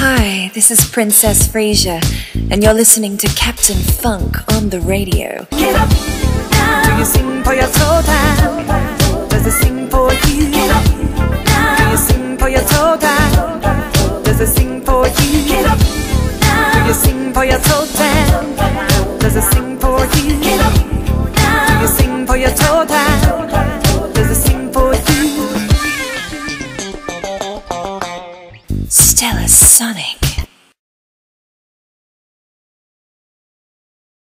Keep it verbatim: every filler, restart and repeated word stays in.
Hi, this is Princess Frasier, and you're listening to Captain Funk on the radio. Get up now. Do you sing for your toe tap? Does it sing for you? Get up now. Do you sing for your toe tap? Does it sing for you? Get up now. Do you sing for your toe tap? Does it sing for you? Get up now. Do you sing for your toe tap? Does it sing for you? Stella Sonic.